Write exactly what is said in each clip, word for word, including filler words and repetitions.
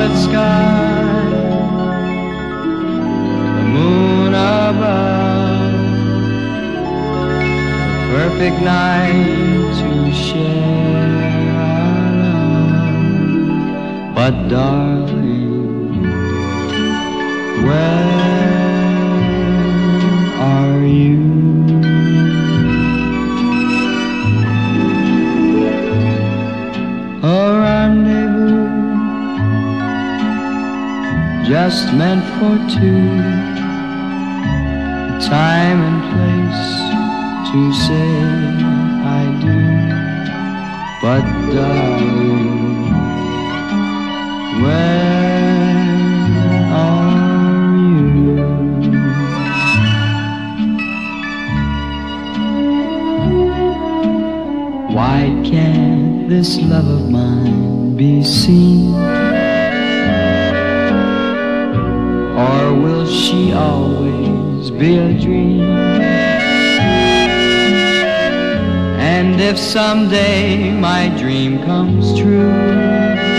starlit sky, the moon above, a perfect night to share our love. But darling, where are you? A rendezvous just meant for two, time and place to say I do. But darling, where are you? Why can't this love of mine be seen? Or will she always be a dream? And if someday my dream comes true,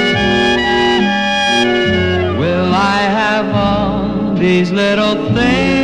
will I have all these little things